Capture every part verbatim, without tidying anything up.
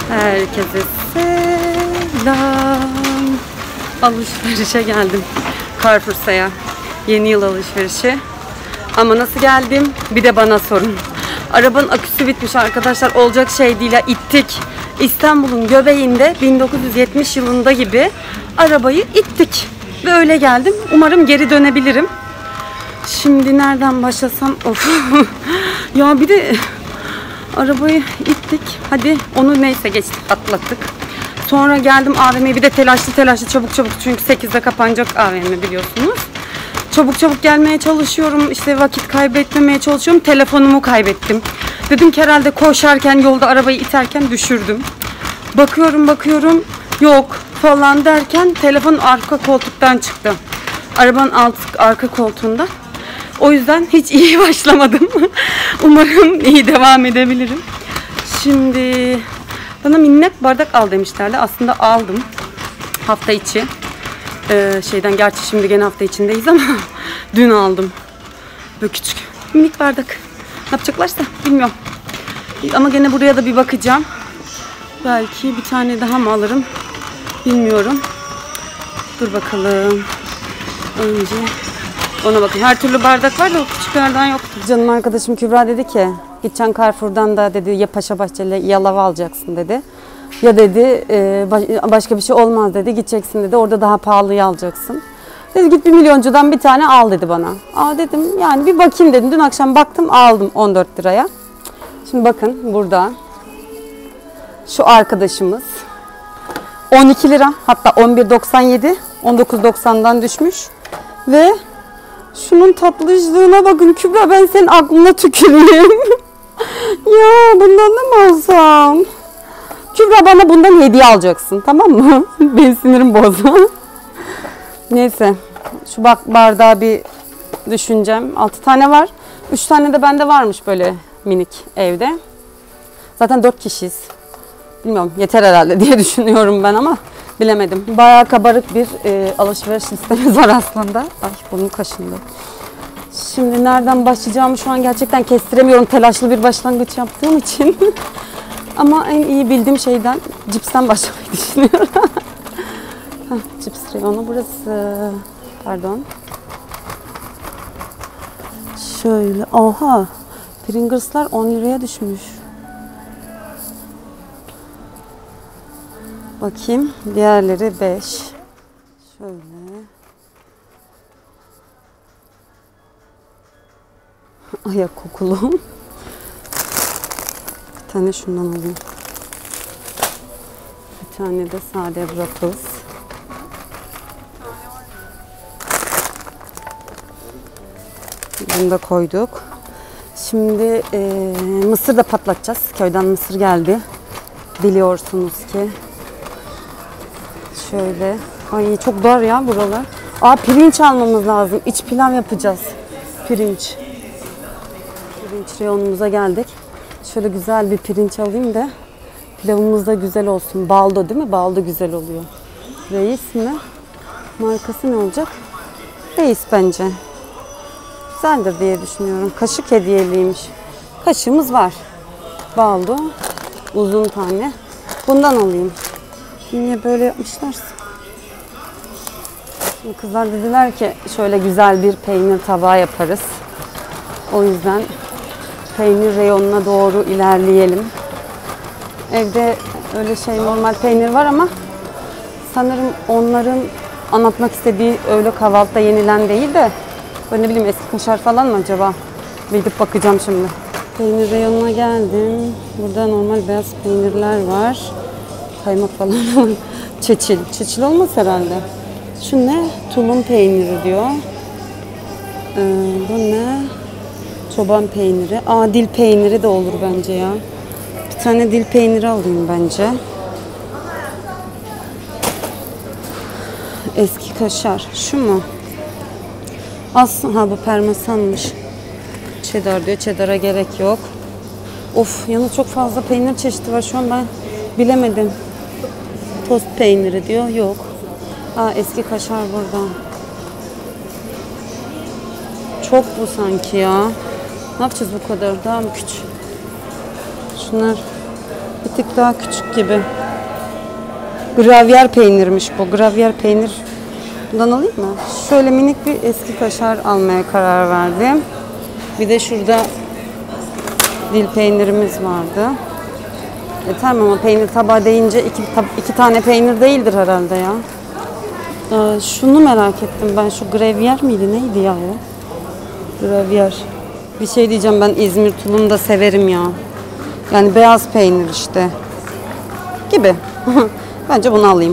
Herkese selam. Alışverişe geldim. Carrefour'ya. Yeni yıl alışverişi. Ama nasıl geldim? Bir de bana sorun. Arabanın aküsü bitmiş arkadaşlar. Olacak şey değil ya. İttik. İstanbul'un göbeğinde bin dokuz yüz yetmiş yılında gibi arabayı ittik. Ve öyle geldim. Umarım geri dönebilirim. Şimdi nereden başlasam? Of. Ya bir de arabayı ittik. Hadi onu neyse geçtik, atlattık. Sonra geldim A V M'ye, bir de telaşlı telaşlı çabuk çabuk, çünkü sekizde kapanacak A V M biliyorsunuz. Çabuk çabuk gelmeye çalışıyorum. İşte vakit kaybetmemeye çalışıyorum. Telefonumu kaybettim. Dedim ki herhalde koşarken, yolda arabayı iterken düşürdüm. Bakıyorum bakıyorum yok falan derken telefon arka koltuktan çıktı. Arabanın alt arka koltuğunda. O yüzden hiç iyi başlamadım. Umarım iyi devam edebilirim. Şimdi bana minnet bardak al demişlerdi. Aslında aldım. Hafta içi. Ee, şeyden gerçi şimdi gene hafta içindeyiz ama dün aldım. Böyle küçük minik bardak. Ne yapacaklarsa bilmiyorum. Ama gene buraya da bir bakacağım. Belki bir tane daha mı alırım? Bilmiyorum. Dur bakalım. Önce ona bakın. Her türlü bardak var da o küçüklerden yoktu. Canım arkadaşım Kübra dedi ki gideceksin Carrefour'dan da dedi ya Paşabahçe ile yalava alacaksın dedi. Ya dedi başka bir şey olmaz dedi. Gideceksin dedi. Orada daha pahalıyı alacaksın. Dedi git bir milyoncudan bir tane al dedi bana. Aa dedim yani bir bakayım dedim. Dün akşam baktım aldım on dört liraya. Şimdi bakın burada şu arkadaşımız on iki lira, hatta on bir doksan yedi, on dokuz doksandan düşmüş. Ve şunun tatlışlığına bakın Kübra, ben senin aklına tüküreyim. Ya bundan da mı alsam? Kübra bana bundan hediye alacaksın, tamam mı? Benim sinirim bozdu. Neyse şu bak bardağı bir düşüneceğim. altı tane var. üç tane de bende varmış böyle minik evde. Zaten dört kişiyiz. Bilmiyorum yeter herhalde diye düşünüyorum ben ama bilemedim. Bayağı kabarık bir e, alışveriş listemiz var aslında. Ay burnum kaşındı. Şimdi nereden başlayacağımı şu an gerçekten kestiremiyorum. Telaşlı bir başlangıç yaptığım için. Ama en iyi bildiğim şeyden, cipsten başlamayı düşünüyorum. Heh, cips reyonu burası. Pardon. Şöyle. Oha. Pringles'lar on liraya düşmüş. Bakayım. Diğerleri beş. Şöyle. Ayak kokulu. Bir tane şundan alayım. Bir tane de sade Ruffles. Bunu da koyduk. Şimdi e, mısır da patlatacağız. Köyden mısır geldi. Biliyorsunuz ki. Şöyle. Ay çok dar ya buralar. Aa pirinç almamız lazım. İç pilav yapacağız. Pirinç. Pirinç reyonumuza geldik. Şöyle güzel bir pirinç alayım da pilavımız da güzel olsun. Baldo değil mi? Baldo güzel oluyor. Reis mi? Markası ne olacak? Reis bence. Güzeldir diye düşünüyorum. Kaşık hediyeliymiş. Kaşığımız var. Baldo. Uzun tane. Bundan alayım. Niye böyle yapmışlarsa? Şimdi kızlar dediler ki şöyle güzel bir peynir tabağı yaparız. O yüzden peynir reyonuna doğru ilerleyelim. Evde öyle şey normal peynir var ama sanırım onların anlatmak istediği öyle kahvaltıda yenilen değil de böyle ne bileyim eski kaşar falan mı acaba? Bir gidip bakacağım şimdi. Peynir reyonuna geldim. Burada normal beyaz peynirler var. Kaymak falan var. Çeçil. Çeçil olmaz herhalde. Şu ne? Tulum peyniri diyor. Ee, bu ne? Çoban peyniri. Aa dil peyniri de olur bence ya. Bir tane dil peyniri alayım bence. Eski kaşar. Şu mu? Aslında ha bu parmesanmış. Cheddar diyor. Cheddar'a gerek yok. Of yalnız çok fazla peynir çeşidi var. Şu an ben bilemedim. Tost peyniri diyor. Yok. Aa eski kaşar burada. Çok bu sanki ya. Ne yapacağız bu kadar? Daha mı küçük? Şunlar. bir tık daha küçük gibi. Gravyer peynirmiş bu. Gravyer peynir. Bundan alayım mı? Şöyle minik bir eski kaşar almaya karar verdim. Bir de şurada dil peynirimiz vardı. Yeter mi ama peynir tabağı deyince iki, iki tane peynir değildir herhalde ya. Ee, şunu merak ettim ben. Şu gravyer miydi? Neydi ya o? Gravyer. Bir şey diyeceğim, ben İzmir tulumunu da severim ya. Yani beyaz peynir işte. Gibi. Bence bunu alayım.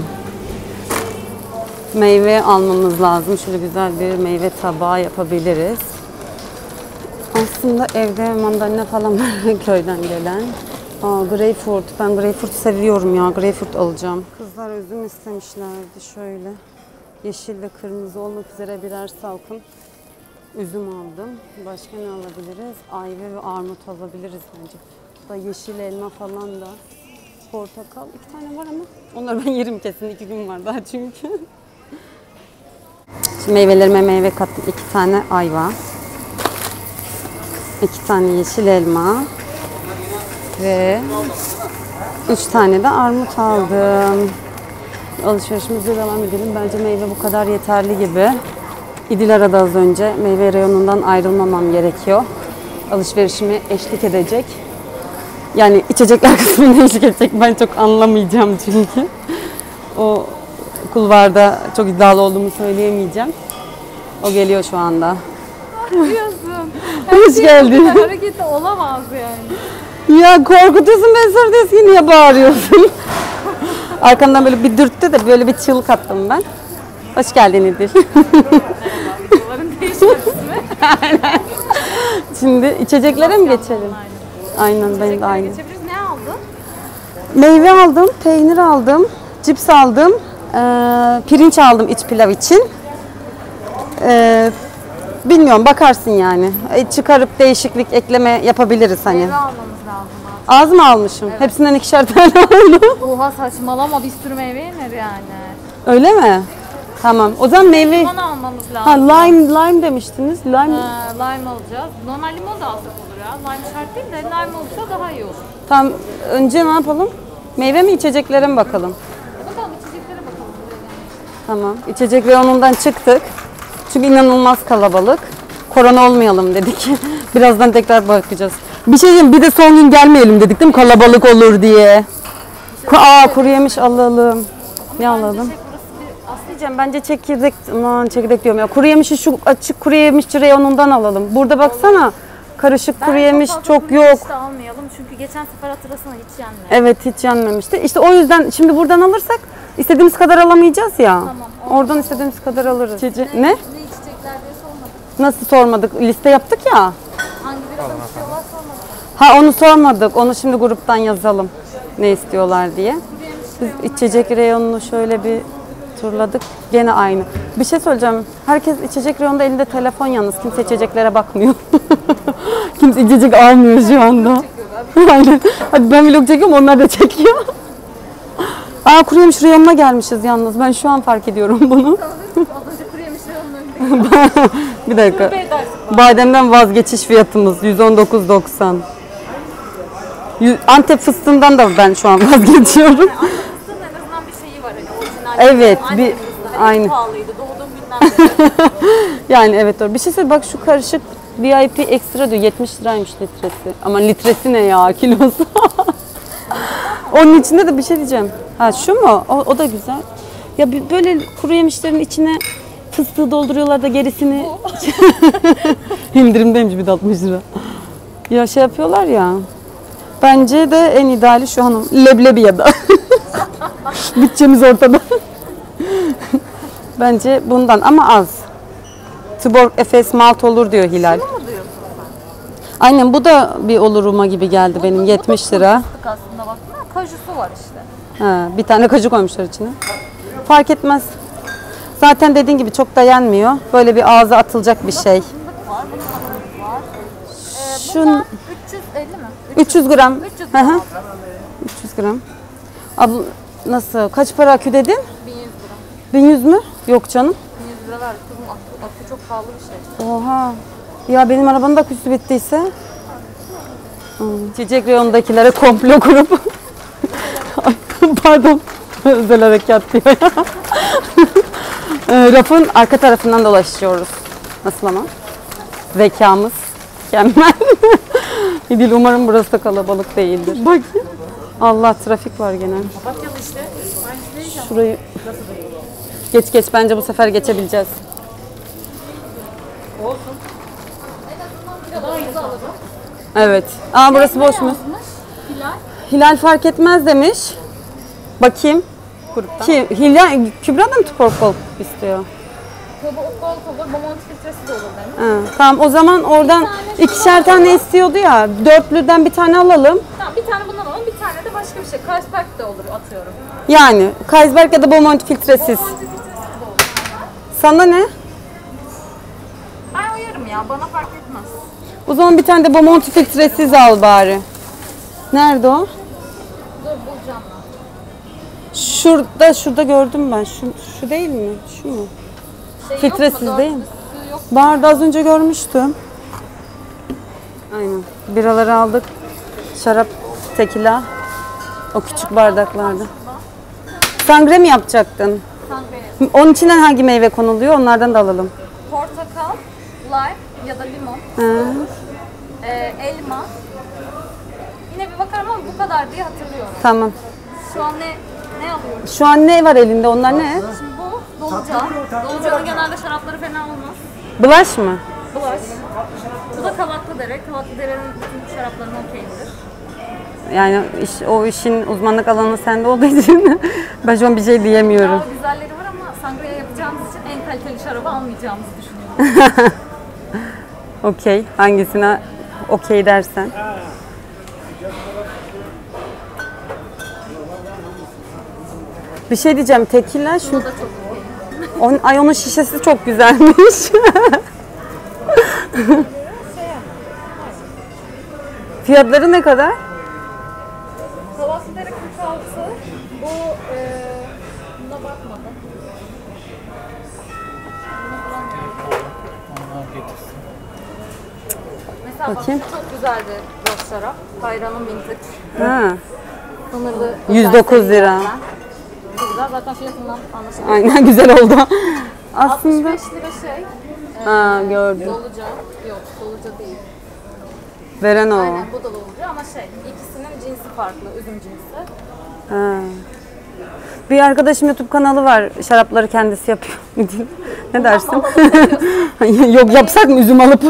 Meyve almamız lazım. Şöyle güzel bir meyve tabağı yapabiliriz. Aslında evde mandalina falan var köyden gelen. Aa, greyfurt. Ben greyfurt seviyorum ya. Greyfurt alacağım. Kızlar üzüm istemişlerdi şöyle. Yeşil ve kırmızı olmak üzere birer salkım üzüm aldım. Başka ne alabiliriz? Ayva ve armut alabiliriz bence. Da yeşil elma falan da. Portakal. İki tane var ama onları ben yerim kesin. İki gün var daha çünkü. Şimdi meyvelerime meyve kattım. İki tane ayva. İki tane yeşil elma. Ve üç tane de armut aldım. Alışverişimize devam edelim. Bence meyve bu kadar yeterli gibi. İdil aradı az önce. Meyve reyonundan ayrılmamam gerekiyor. Alışverişime eşlik edecek. Yani içecekler kısmında eşlik edecek. Ben çok anlamayacağım çünkü. O kulvarda çok iddialı olduğumu söyleyemeyeceğim. O geliyor şu anda. Diyorsun. Hoş geldin. Hareketi olamaz yani. Ya korkutuyorsun beni, sonra niye bağırıyorsun? Arkamdan böyle bir dürttü de böyle bir çığlık attım ben. Hoş geldin İdil. Merhabalar. Değişmesi mi? Aynen. Şimdi içeceklere mi geçelim? Aynen. Aynen, ben de aynı. Geçebiliriz. Ne aldın? Meyve aldım, peynir aldım, cips aldım, ee, pirinç aldım iç pilav için. Ee, bilmiyorum, bakarsın yani. E, çıkarıp değişiklik, ekleme yapabiliriz hani. Meyve almamız lazım. Az mı almışım? Evet. Hepsinden ikişer tane aldım. Oha saçmalama, bir sürü meyve yenir yani. Öyle mi? Tamam. O zaman meyve... Limon almamız lazım. Ha, lime, lime demiştiniz. Lime... Ha, lime alacağız. Normal limon da alsak olur ya. Lime şart değil de lime olursa daha iyi olur. Tamam. Önce ne yapalım? Meyve mi, içeceklere mi bakalım? Bakalım içeceklere bakalım. Tamam. İçecek reyonundan çıktık. Çünkü inanılmaz kalabalık. Korona olmayalım dedik. Birazdan tekrar bakacağız. Bir şey diyeyim, bir de son gün gelmeyelim dedik değil mi? Kalabalık olur diye. Aa, kuru yemiş alalım. Ne alalım? Aslıcığım bence çekirdek, aman çekirdek diyorum ya. Kuru yemişi şu açık kuru yemişçi reyonundan alalım. Burada baksana. Karışık kuru yemiş çok, çok yok. Hiç de almayalım çünkü geçen sefer hatırlasana hiç yenmedi. Evet, hiç yenmemişti. İşte o yüzden şimdi buradan alırsak istediğimiz kadar alamayacağız ya. Tamam, oradan istediğimiz kadar alırız. Ne? Ne, ne içecekler diye sormadık. Nasıl sormadık? Liste yaptık ya. Hangi biradan istiyorlar sormadık. Ha, onu sormadık. Onu şimdi gruptan yazalım. Ne istiyorlar diye. Biz içecek reyonunu şöyle bir turladık. Gene aynı. Bir şey söyleyeceğim. Herkes içecek reyonunda elinde telefon yalnız. Kimse içeceklere bakmıyor. Kimse içecek almıyor şu anda. Aynen. Hadi ben vlog çekiyorum, onlar da çekiyor. Aa, kuru yemiş reyonuna gelmişiz yalnız. Ben şu an fark ediyorum bunu. Az önce kuru yemiş reyonunun önündeyim. Bir dakika. Bademden vazgeçiş fiyatımız yüz on dokuz doksan. Antep fıstığından da ben şu an vazgeçiyorum. Antep fıstığının en azından bir şeyi var hani orijinal. Evet, Antep bir fıstığı aynı. en pahalıydı doğduğum günden beri. Yani evet doğru. Bir şey söyle, bak şu karışık V I P ekstra diyor, yetmiş liraymış litresi. Ama litresi ne ya, kilosu? Onun içinde de bir şey diyeceğim. Ha, şu mu? O, o da güzel. Ya bir- böyle kuru yemişlerin içine fıstığı dolduruyorlar da gerisini indirimdeymiş bir de altmış lira. Ya şey yapıyorlar ya. Bence de en ideali şu hanım. Leblebi ya da. Bütçemiz ortada. Bence bundan ama az. Tuborg Efes malt olur diyor Hilal. Ne mu diyorsun sen? Aynen, bu da bir oluruma gibi geldi benim, yetmiş lira. Fıstık aslında baksana kajusu var işte. Ha, bir tane kaju koymuşlar içine. Fark etmez. Zaten dediğin gibi çok da yenmiyor. Böyle bir ağza atılacak bir şey. Fındık var, bunun fındık var. Ee, Şun- bunlar üç yüz elli mi? üç yüz gram. üç yüz Hı hı. gram. üç yüz gram. Abla nasıl? Kaç para akü dedin? bin yüz lira. bin yüz mü? Yok canım. bin yüz lira verdik. Kızım akü, akü çok pahalı bir şey. Oha. Ya benim arabanın da aküsü bittiyse. Hmm. Çiçek reyonundakilere komplo kurup Pardon. Özel harekat diyor ya. E, Rafın arka tarafından dolaşıyoruz. Nasıl ama? Zekamız mükemmel. İdil, umarım burası da kalabalık değildir. Bak. Allah, trafik var gene. Papatyalı işte. Şurayı geç geç, bence bu sefer geçebileceğiz. Olsun. Daha hızlı alalım. Evet. Aa, burası boş mu? Hilal. Hilal fark etmez demiş. Bakayım. Ki Hilal, Kübra da mı Tuporkol istiyor? Kobo okol olur, Momont filtresi de olur demiş. Ha, tamam, o zaman oradan ikişer tane istiyordu ya. Dörtlüden bir tane alalım. Tamam, bir tane bundan alalım, bir tane de başka bir şey. Carlsberg de olur, atıyorum. Yani Carlsberg ya da Beaumont filtresiz. Momont filtresi de olur. Sana ne? Ben uyarım ya, bana fark etmez. O zaman bir tane de Beaumont filtresiz al bari. Nerede o? Dur, bulacağım ben. Şurada, şurada gördüm ben. Şu, şu değil mi? Şu mu? Şey Filtresiz yok mu? değil mi? Dörtlüsü yok. Barda az önce görmüştüm. Aynen. Biraları aldık. Şarap, tekila. O küçük bardaklarda. Sangre mi yapacaktın? Sangria. Onun içine hangi meyve konuluyor? Onlardan da alalım. Portakal, lime ya da limon Ha. olur. Ee, elma. Yine bir bakarım ama bu kadar diye hatırlıyorum. Tamam. Şu an ne ne alıyoruz? Şu an ne var elinde? Onlar ne? Şimdi bu doluca. Dolucanın genelde şarapları fena olmaz. Bulaş mı? Bulaş. Bu da Kavaklıdere. Kavaklıdere'nin bütün şaraplarına okeydir. Yani iş, o işin uzmanlık alanı sende olduğu için ben şu an bir şey diyemiyorum. Daha güzelleri var ama sangria yapacağımız için en kaliteli şarabı almayacağımızı düşünüyorum. Okey. Hangisine okey dersen. Bir şey diyeceğim. Tekila şu. Bu da çok okey. On, ay, onun şişesi çok güzelmiş. Fiyatları ne kadar? Kavaklıdere kırk altı. Bu e, buna bakmadım. Bunu bulamıyorum. Mesela Bakayım. bak, çok güzel bir roz şarap. Kayran'ın vintage. Ha. Sınırlı. yüz dokuz lira. Çok güzel. Zaten fiyatından anlaşılıyor. Aynen, güzel oldu. Aslında. altmış beş lira şey. E, Ha, gördüm. Doluca. Yok, doluca değil. Veren o. Aynen, bu da doluca ama şey, ikisinin cinsi farklı, üzüm cinsi. Ha. Bir arkadaşım YouTube kanalı var. Şarapları kendisi yapıyor. Ne dersin? Yok, yapsak mı üzüm alıp?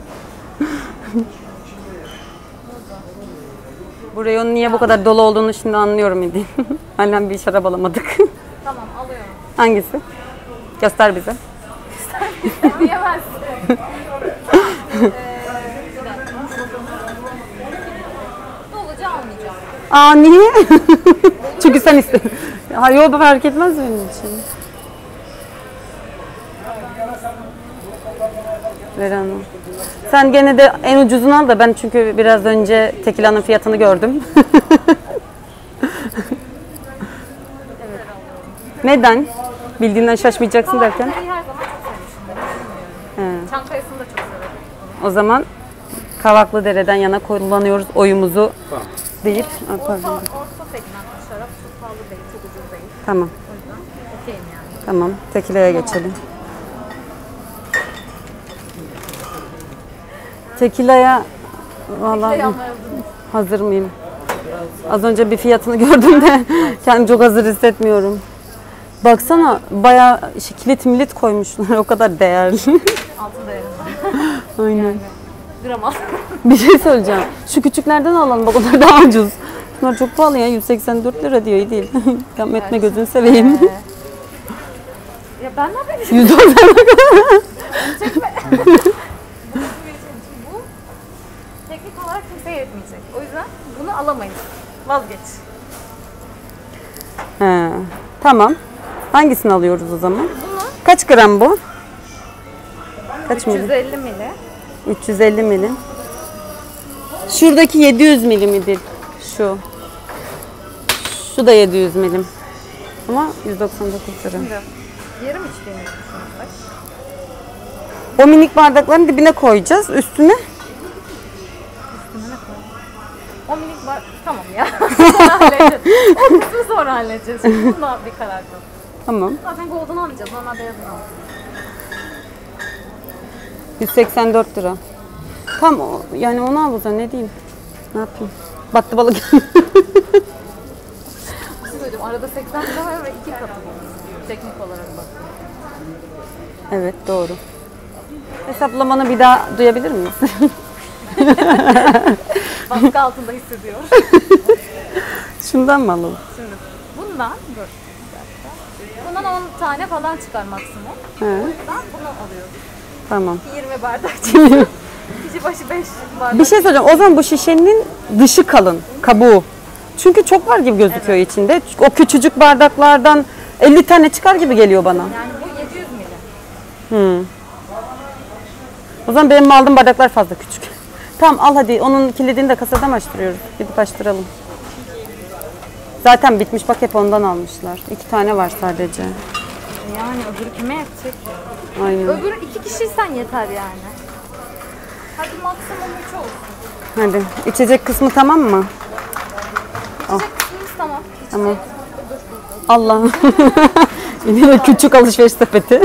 Buraya onun niye bu kadar dolu olduğunu şimdi anlıyorum İdil. Halen bir şarap alamadık. Tamam, alıyorum. Hangisi? Göster bize. Diyemezsin. Ee, bir dakika. Doluca almayacağım. Aa, niye? Çünkü sen istedin. Hayır, o da fark etmez benim için. Veren o. Sen gene de en ucuzunu al da ben, çünkü biraz önce tekilanın fiyatını gördüm. Neden? Bildiğinden şaşmayacaksın derken. Kavaklıdere'yi her zaman çok sevmişimdir. Çankaya'sını da çok severim. O zaman Kavaklıdere'den yana kullanıyoruz oyumuzu deyip. Aa, Orta, pardon. orta segment bir şarap. Çok pahalı değil, çok ucuz değil. Tamam, O yüzden okeyim yani. tamam. Tekilaya geçelim. Tekilaya vallahi hazır mıyım? Az önce bir fiyatını gördüm de kendimi çok hazır hissetmiyorum. Baksana, bayağı şey, kilit milit koymuşlar, o kadar değerli. Altın değerinde. Aynen. Gram al. Bir şey söyleyeceğim. Şu küçüklerden alalım, bak onlar daha ucuz. Bunlar çok pahalı ya, yüz seksen dört lira diyor değil. Yapma etme, gözünü seveyim. Ee, ya ben ne yapayım? yüz doksan Çekme. Bu teknik olarak kimseye yetmeyecek. O yüzden bunu alamayız. Vazgeç. He, tamam. Hangisini alıyoruz o zaman? Bunu Kaç gram bu? Kaç üç milim? yüz elli mili. üç yüz elli milim. Şuradaki yedi yüz milim idi. Şu. Şu da yedi yüz milim. Ama yüz doksan dokuz lira. Şimdi yarım içtiğimizi düşünürsek. O minik bardakların dibine koyacağız. Üstüne. O minik var. Tamam ya. sonra halledeceğiz. O kısmı sonra halledeceğiz. Şimdi bununla bir karar kıl. Tamam. Zaten golden almayacağız. Normal beyazını alacağız. yüz seksen dört lira. Tam o, yani onu al o zaman, ne diyeyim? Ne yapayım? Battı balık. Bir şey söyleyeceğim. Arada seksen lira var ve iki katı. Teknik olarak bak. Evet, doğru. Hesaplamanı bir daha duyabilir miyiz? Baskı altında hissediyor. Şundan mı alalım? Şimdi bundan dur. bir dakika. Bundan on tane falan çıkar maksimum. He, O yüzden bunu alıyoruz. tamam. yirmi bardak çıkıyor. Kişi başı beş bardak. Bir şey söyleyeceğim. O zaman bu şişenin dışı kalın, kabuğu. Çünkü çok var gibi gözüküyor içinde. O küçücük bardaklardan elli tane çıkar gibi geliyor bana. Yani bu yedi yüz mili. Hmm. O zaman benim aldığım bardaklar fazla küçük. Tamam, al hadi. Onun kilidini de kasada mı açtırıyoruz? Gidip açtıralım. Zaten bitmiş. Bak, hep ondan almışlar. İki tane var sadece. Yani öbürü kime yetecek? Aynen. Öbürü iki kişiysen yeter yani. Hadi maksimum üç olsun. Hadi. İçecek kısmı tamam mı? İçecek kısmımız tamam. İçecek Tamam. dur burada. Allah. Yine küçük alışveriş sepeti.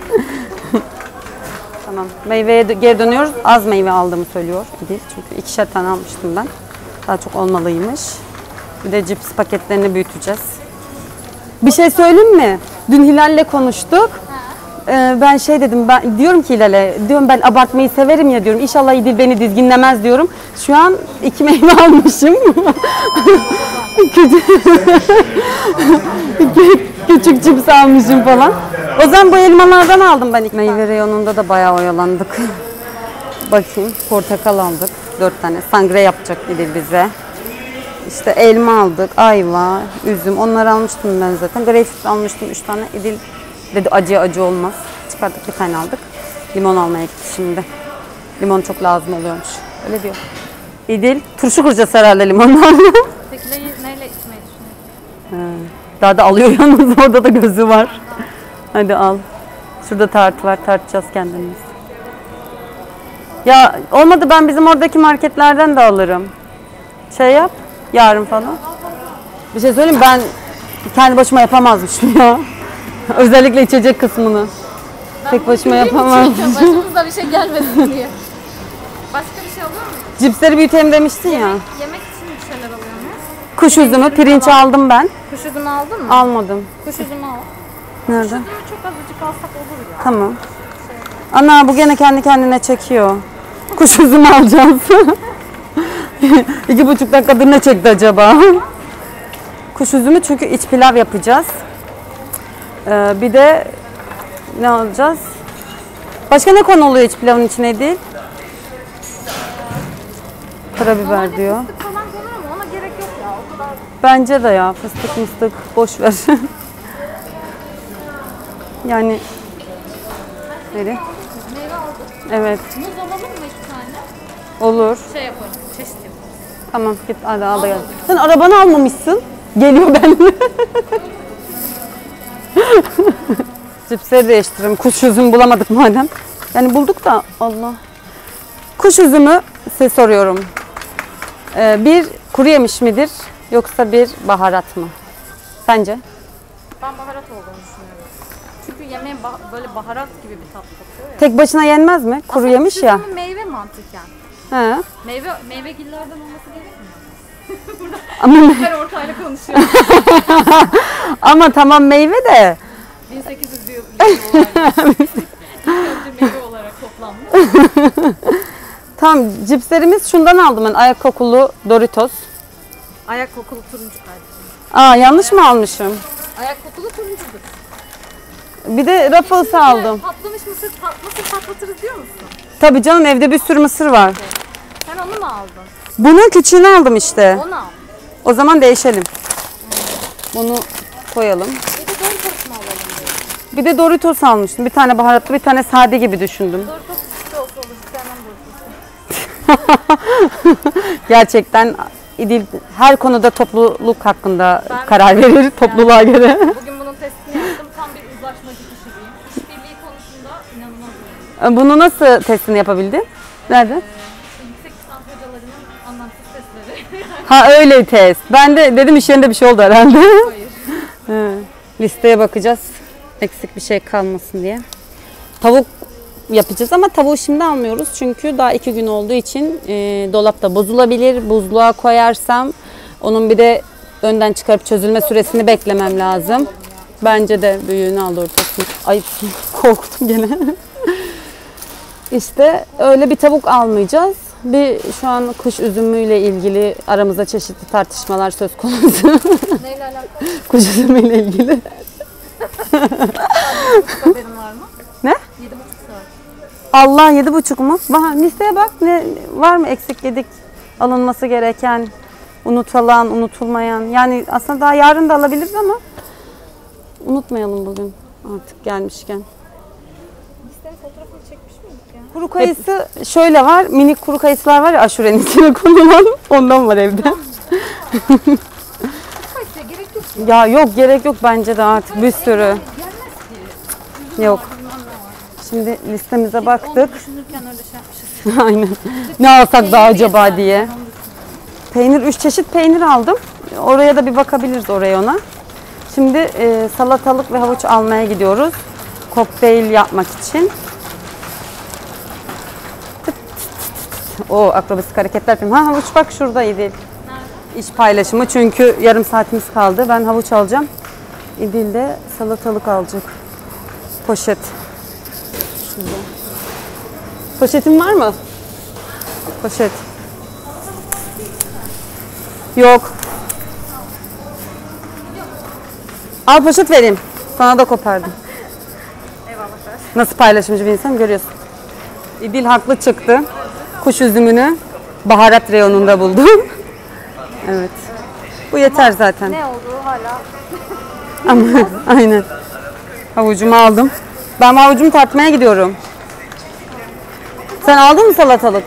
Tamam. Meyveye geri dönüyoruz. Az meyve aldığımı söylüyor. Değil. Çünkü ikişer tane almıştım ben. Daha çok olmalıymış. Bir de cips paketlerini büyüteceğiz. Bir şey söyleyeyim mi? Dün Hilal'le konuştuk. Ee, ben şey dedim, ben diyorum ki Hilal'e, diyorum ben abartmayı severim ya diyorum. İnşallah İdil beni dizginlemez diyorum. Şu an iki meyve almışım. Küçük, küçük cips almışım falan. O zaman bu elmalardan aldım ben. Meyve reyonunda da bayağı oyalandık. Bakayım, portakal aldık. Dört tane. Sangre yapacak İdil bize. İşte elma aldık, ayva, üzüm. Onları almıştım ben zaten. Greyfurt almıştım üç tane. İdil dedi acı acı olmaz. Çıkardık, bir tane aldık. Limon almaya gitti şimdi. Limon çok lazım oluyormuş. Öyle diyor. İdil, turşu kuracağız herhalde limonlarla. Tekileyi neyle içmeyi düşünüyorsun? Daha da alıyor yalnız, orada da gözü var. Hadi al. Şurada tart var, tartacağız kendimiz. Ya olmadı, ben bizim oradaki marketlerden de alırım. Şey yap, yarın falan. Bir şey söyleyeyim, ben kendi başıma yapamazmışım ya. Özellikle içecek kısmını. Tek başıma yapamazmışım. Başımıza bir şey gelmesin diye. Başka bir şey alıyor musun? Cipsleri büyütelim demiştin ya. Yemek için bir şeyler alıyor muyuz? Kuş üzümü, pirinç aldım ben. Kuş üzümü aldın mı? Almadım. Kuş üzümü al. Nerede? Kuş üzümü çok azıcık alsak olur ya. Tamam. Ana, bu gene kendi kendine çekiyor. Kuş üzümü alacağız. İki buçuk dakikadır ne çekti acaba? Kuş üzümü, çünkü iç pilav yapacağız. Ee, bir de ne alacağız? Başka ne konu oluyor iç pilavın içine değil? Karabiber Normalde diyor. fıstık falan konur ama ona gerek yok ya. O kadar. Bence de ya, fıstık mıstık boş ver. Yani nere? Meyve aldık. Evet, Muz alalım mı iki tane? olur. Şey yaparız. Çeşit yaparız. Tamam, git hadi al da gel. Sen arabanı almamışsın. Geliyor benimle. Cipsleri değiştirelim. Kuş üzümü bulamadık madem. Yani bulduk da Allah. Kuş üzümü size soruyorum. Ee, bir kuru yemiş midir yoksa bir baharat mı? Sence? Ben baharat olduğunu düşünüyorum. Çünkü yemeğe bah- böyle baharat gibi bir tat katıyor ya. Tek başına yenmez mi? Kuru Aslında yemiş kuş ya. üzümü meyve mantıken. He. Meyve, meyvegillerden olması gerekmiyor. Ama, Her ortayla konuşuyorum. ama tamam, meyve de. bin sekiz yüz yıl yıl İlk önce meyve olarak toplanmış. Tamam, cipslerimiz şundan aldım ben. Ayak kokulu Doritos. Ayak kokulu turuncu kardeşim. Aa, yanlış mı almışım? Ayak kokulu turuncudur. Bir de Ruffles aldım. Patlamış mısır, pat, mısır patlatırız diyor musun? Tabii canım, evde bir sürü mısır var. Sen onu mu aldın? Bunun küçüğünü aldım işte. Onu al. O zaman değişelim. Bunu koyalım. Bir de Doritos mu alalım diyor. Bir de Doritos almıştım. Bir tane baharatlı, bir tane sade gibi düşündüm. Doritos üstü olsa olur. Sevmem Doritos'u. Gerçekten İdil her konuda topluluk hakkında Ben- karar verir, topluluğa göre. Bugün bunun testini yaptım. Tam bir uzlaşmacı kişiliğim. İşbirliği konusunda inanılmaz iyiyim. Bunu nasıl testini yapabildin? Nerede? Yüksek lisans hocalarının anlamsız testleri. Ha öyle test. Ben de dedim iş yerinde bir şey oldu herhalde. Hayır. Listeye bakacağız. Eksik bir şey kalmasın diye. Tavuk yapacağız ama tavuğu şimdi almıyoruz. Çünkü daha iki gün olduğu için e, dolapta bozulabilir. Buzluğa koyarsam onun bir de önden çıkarıp çözülme süresini beklemem lazım. Bence de büyüğünü al ortasını. Ay korktum gene. İşte öyle bir tavuk almayacağız. Bir şu an kuş üzümüyle ilgili aramızda çeşitli tartışmalar söz konusu. Neyle alakalı? Kuş üzümüyle ilgili. Haberin var mı? Ne? Yedi buçuk saat. Allah yedi buçuk mu? Bak, listeye bak ne var mı eksik yedik alınması gereken, unutulan, unutulmayan. Yani aslında daha yarın da alabiliriz ama unutmayalım bugün artık gelmişken. Listenin fotoğrafını çekmiş miydik ya? Kuru kayısı şöyle var, minik kuru kayısılar var ya aşurenin içine konulan, ondan var evde. Kayısıya gerek yok. Ya yok gerek yok bence de artık bir sürü. Gelmez ki. Yok. Şimdi listemize baktık. Onu düşünürken öyle şey yapmışız. Aynen. Ne alsak daha acaba diye. Peynir, üç çeşit peynir aldım. Oraya da bir bakabiliriz oraya ona. Şimdi e, salatalık ve havuç almaya gidiyoruz. Kokteyl yapmak için. O akrobasik hareketler yapayım. Ha havuç bak şurada İdil. İş paylaşımı çünkü yarım saatimiz kaldı. Ben havuç alacağım. İdil de salatalık alacak. Poşet. Şurada. Poşetin var mı? Poşet. Yok. Al poşet vereyim. Sana da kopardım. Eyvallah. Nasıl paylaşımcı bir insan görüyorsun. İdil haklı çıktı. Kuş üzümünü baharat reyonunda buldum. Evet. Bu yeter zaten. Ne olduğu hala. Ama aynen. Havucumu aldım. Ben havucumu tartmaya gidiyorum. Sen aldın mı salatalık?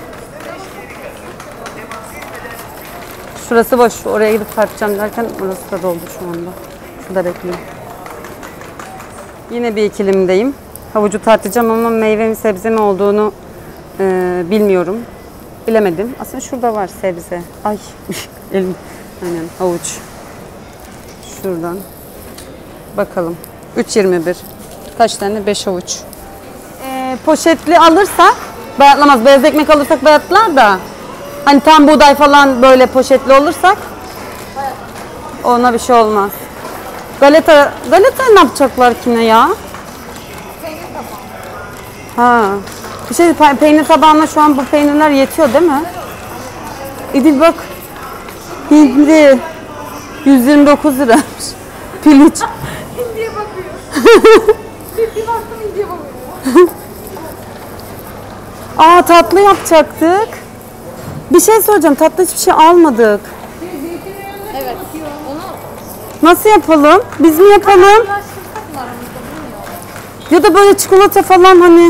Şurası boş. Oraya gidip tartacağım derken orası da doldu şu anda. Şurada bekliyorum. Yine bir ikilimdeyim. Havucu tartacağım ama meyve mi sebze mi olduğunu e, bilmiyorum. Bilemedim. Aslında şurada var sebze. Ay elim. Aynen havuç. Şuradan. Bakalım. üç yirmi bir. Kaç tane? beş havuç. E, poşetli alırsak bayatlamaz. Beyaz ekmek alırsak bayatlar da. Hani tam buğday falan böyle poşetli olursak ona bir şey olmaz. Galeta, galeta ne yapacaklar ki ne ya? Peynir tabağı. Ha. Bir şey peynir tabağına şu an bu peynirler yetiyor değil mi? İdil bak. Hindi. yüz yirmi dokuz lira. Piliç. Hindiye bakıyor. Bir baktım hindiye bakıyor. Aa tatlı yapacaktık. Bir şey soracağım. Tatlı hiçbir şey almadık. Evet. Onu Nasıl yapalım? Biz mi yapalım? uğraştırsak mı aramızda bilmiyorum. Ya da böyle çikolata falan hani.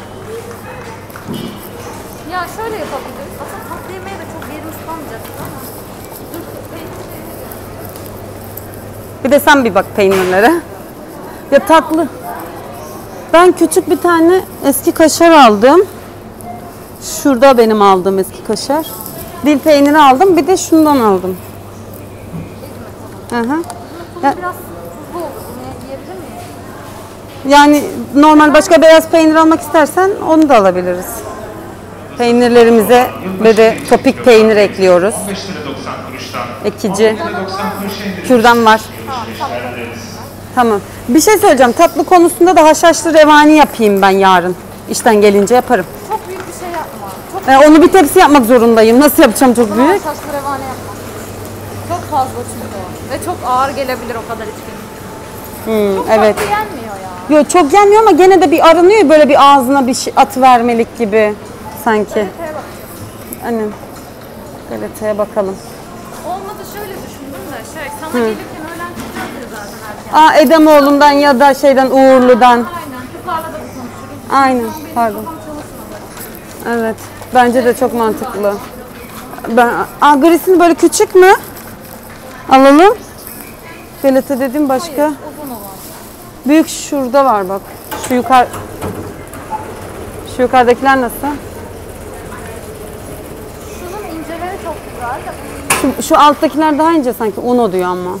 Ya şöyle yapabiliriz. Aslında tatlı yemeğe de çok yerimiz kalmayacak ama. Dur peynir. Bir de sen bir bak peynirlere. Ya tatlı. Ben küçük bir tane eski kaşar aldım. Şurada benim aldığım eski kaşar. Dil peyniri aldım. Bir de şundan aldım. Hı hı. Tuzlu Ya- biraz tuzlu olur. Bunu yiyebilir miyim? Yani normal başka beyaz peynir almak istersen onu da alabiliriz. Peynirlerimize ve de topik peynir ekliyoruz. on beş lira doksan kuruştan. Ekici. doksan kuruş indirim. Kürdan var. Tamam. Bir şey söyleyeceğim. Tatlı konusunda da haşhaşlı revani yapayım ben yarın. İşten gelince yaparım. Çok büyük bir şey yapma. Çok Ee, onu bir tepsi yapmak zorundayım. Nasıl yapacağım çok büyük? saçlı revane yapma. Çok fazla çünkü o. Ve çok ağır gelebilir o kadar içki. Hmm, Çok evet. tatlı yenmiyor ya. Yo, çok gelmiyor ama gene de bir aranıyor böyle bir ağzına bir şey atıvermelik gibi sanki. Galeteye bakacağız. Annem. Galeteye bakalım. Olmadı şöyle düşündüm de şey sana gelirken öğlen çıkacağız ya zaten erken. Aa Edemoğlu'ndan ya da şeyden Uğurlu'dan. Aynen kızlarla da bir konuşuruz. Aynen. Benim Pardon. kafam çalışmadı. Evet. Bence de çok mantıklı. Ben Aa grisini böyle küçük mü? Alalım. Galeta dedim başka. Uzun olan. Büyük şurada var bak. Şu yukarı Şu yukarıdakiler nasıl? Şunun inceleri çok güzel de bunun Şu, şu alttakiler daha ince sanki. Uno diyor ama.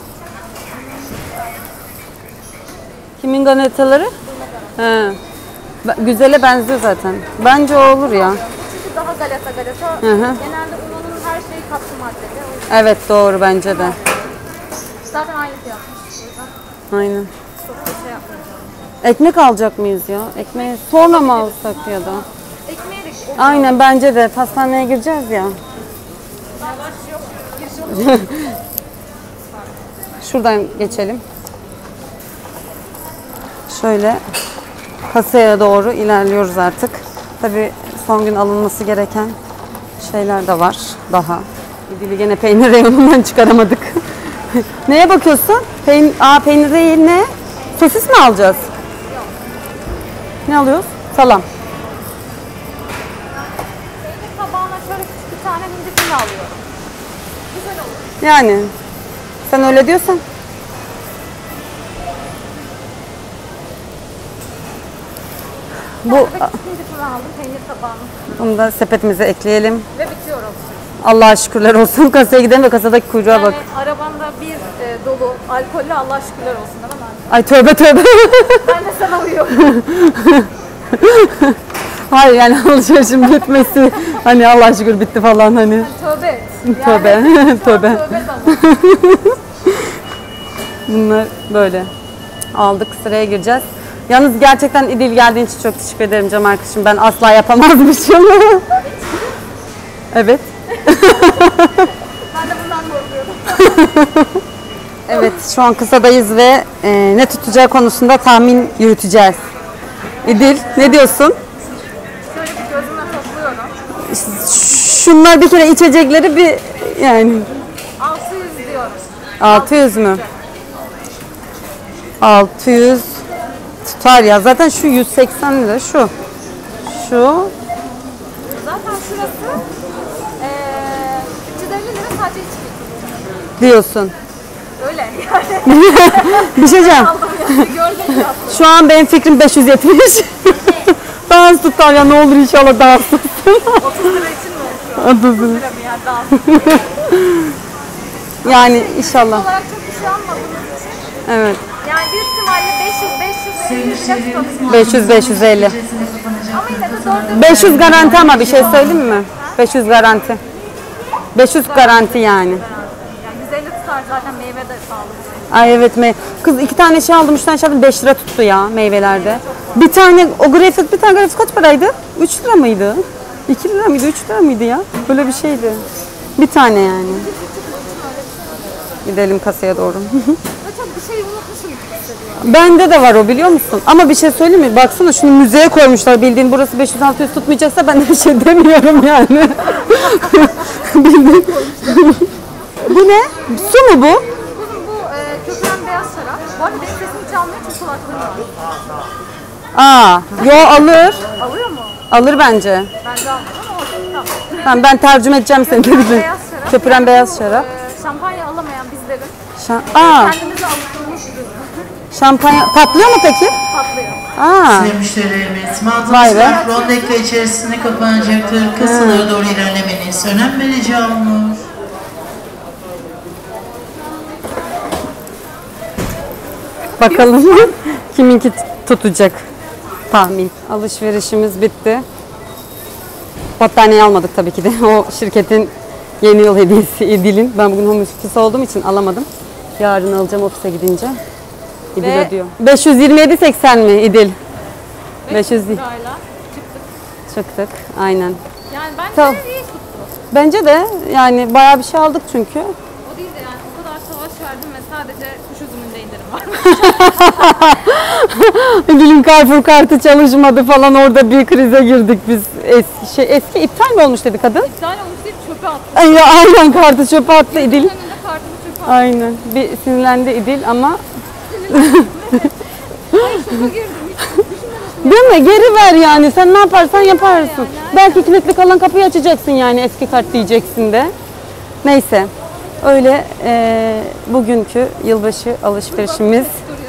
Kimin galetaları? He. Be- Güzele benziyor zaten. Bence o olur ya. Çünkü daha galeta galeta. Hı hı. Genelde unanın her şeyi katkı maddeli. O yüzden Evet doğru bence de. zaten aynı fiyatmış. O yüzden Aynen. çok da şey yapmayacağım. Ekmek alacak mıyız ya? Ekmeği sonra mı alsak ya da? Ekmeğe de o Aynen bence de. Pastaneye gireceğiz ya. yavaş yok. Giriş yok. Şuradan geçelim. Şöyle kasaya doğru ilerliyoruz artık. Tabii son gün alınması gereken şeyler de var daha. İdil'i gene peynir reyonundan çıkaramadık. Neye bakıyorsun? Peyn Aa, peynir değil ne? Sosis mi alacağız? Yok. Ne alıyoruz? Salam. Peynir tabağına şöyle küçük bir tane hindi file alıyorum. Güzel olur. Yani sen öyle diyorsan. Bu Bu hindi file aldım peynir tabağını. bunu da sepetimize ekleyelim. Ve bitiyor alışveriş. Allah'a şükürler olsun. Kasaya gidelim ve kasadaki kuyruğa bak. Yani arabanda bir e, dolu alkollü Allah şükürler olsun değil mi? Ay tövbe tövbe. Ben de sana uyuyorum. Hayır yani alışverişin bitmesi. Hani Allah şükür bitti falan hani. Tövbe et. Yani Tövbe, şu an tövbe. Tövbe zaman. Bunlar böyle. Aldık sıraya gireceğiz. Yalnız gerçekten İdil geldiğin için çok teşekkür ederim canım arkadaşım. Ben asla yapamazmışım. Evet. Ben de bundan korkuyorum. Evet şu an kısadayız ve e, ne tutacağı konusunda tahmin yürüteceğiz. İdil ne diyorsun? Şöyle bir gözümle topluyorum. Şunlar bir kere içecekleri bir yani altı yüz diyorum. altı yüz mü? altı yüz tutar ya. Zaten şu yüz seksen lira şu. Şu Zaten şurası eee üç yüz elli lira sadece içki. diyorsun. Öyle yani. Bir şey diyeceğim. Aldım yani gördüm ya. Şu an benim fikrim beş yüz yetmiş. Daha az tutar ya ne olur inşallah daha az tutsun. otuz lira için mi olsun? otuz lira. Lira mı yani daha az? Yani inşallah. olarak çok bir şey almadığımız için. Evet. Yani büyük ihtimalle beş yüz beş yüz elli lira tutalım. beş yüz beş yüz elli. Ama yine de dördü beş yüz garanti ama bir şey söyleyeyim mi? beş yüz garanti. beş yüz garanti yani. yani yüz elli tutar zaten meyve de pahalı. Ay evet me kız iki tane şey aldım, üç tane şey aldım, beş lira tuttu ya meyvelerde. Bir tane o greyfurt, bir tane greyfurt kaç paraydı? üç lira mıydı? iki lira mıydı? üç lira mıydı ya? Böyle bir şeydi. Bir tane yani. Gidelim kasaya doğru. Ve çok bir şey unutmuşum gibi hissediyorum. Bende de var o biliyor musun? Ama bir şey söyleyeyim mi? Baksana şunu müzeye koymuşlar. Bildiğin burası beş yüz altı yüz tutmayacaksa ben de bir şey demiyorum yani. Bildiğin. Bu ne? Su mu bu? Kızım bu e, köpüren beyaz şarap. Bu arada benim sesimi çalmaya çok kulaklığım var. Aa, yo alır. Alıyor mu? Alır bence. Bence almıyor ama olsun. Tamam. Tamam ben tercüme edeceğim seni. Beyaz şarap. Köpüren Yani beyaz bu, şarap. e, şampanya alamayan bizlerin Şa Aa, kendimizi alıştırmış şampanya patlıyor mu peki? patlıyor. Aa, Sayın müşterilerimiz, Vay be. mağazamızda on dakika içerisinde kapanacaktır. Kasalara doğru ilerlemeniz önemli ricam olur. bakalım kiminki tutacak tahmin. Alışverişimiz bitti. Battaniye almadık tabii ki de. O şirketin yeni yıl hediyesi İdil'in. Ben bugün home office olduğum için alamadım. Yarın alacağım ofise gidince. İdil Ve- ödüyor. beş yüz yirmi yedi seksen mi İdil? beş yüz Lirayla çıktık. çıktık. Aynen. Yani bence Tamam. iyi tuttu. Bence de yani bayağı bir şey aldık çünkü. O değil de yani o kadar savaş verdim ve sadece kuş üzümünde indirim var. İdil'in Carrefour kartı çalışmadı falan, orada bir krize girdik biz. Eski, şey, eski iptal mi olmuş dedi kadın? Bir tane olmuş deyip çöpe attım. Ay, aynen kartı çöpe attı İdil. Önünde kartımı çöpe attım. Aynen. Bir sinirlendi İdil ama Ay şoka girdim. Hiç değil mi? Geri ver yani. Sen ne yaparsan yaparsın. Belki kilitli kalan kapıyı açacaksın yani, eski kart diyeceksin de. Neyse. Öyle e, bugünkü yılbaşı alışverişimiz.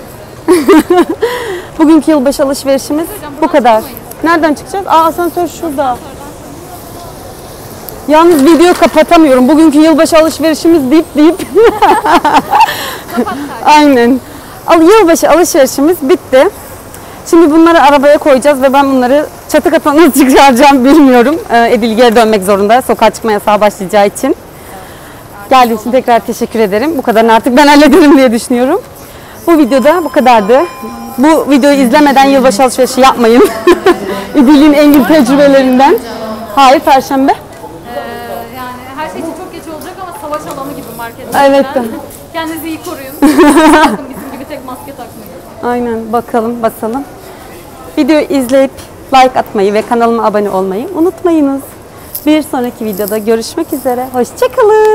Bugünkü yılbaşı alışverişimiz bu kadar. Nereden çıkacağız? Aa, asansör şurada. Yalnız videoyu kapatamıyorum. Bugünkü yılbaşı alışverişimiz deyip deyip. Aynen. Al, yılbaşı alışverişimiz bitti. Şimdi bunları arabaya koyacağız ve ben bunları çatı katına nasıl çıkaracağım bilmiyorum. Ee, Edil geri dönmek zorunda. Sokağa çıkma yasağı başlayacağı için. Geldiğin için tekrar teşekkür ederim. Bu kadarını artık ben hallederim diye düşünüyorum. Bu videoda bu kadardı. Bu videoyu izlemeden yılbaşı alışverişi yapmayın. İdil'in engin tecrübelerinden. Hayır, Perşembe. Ee, yani her şey için çok geç olacak ama savaş alanı gibi marketler. Evet. Kendinizi iyi koruyun. Sakın bizim gibi tek maske takmayın. Aynen, bakalım basalım. Videoyu izleyip like atmayı ve kanalıma abone olmayı unutmayınız. Bir sonraki videoda görüşmek üzere. Hoşça kalın.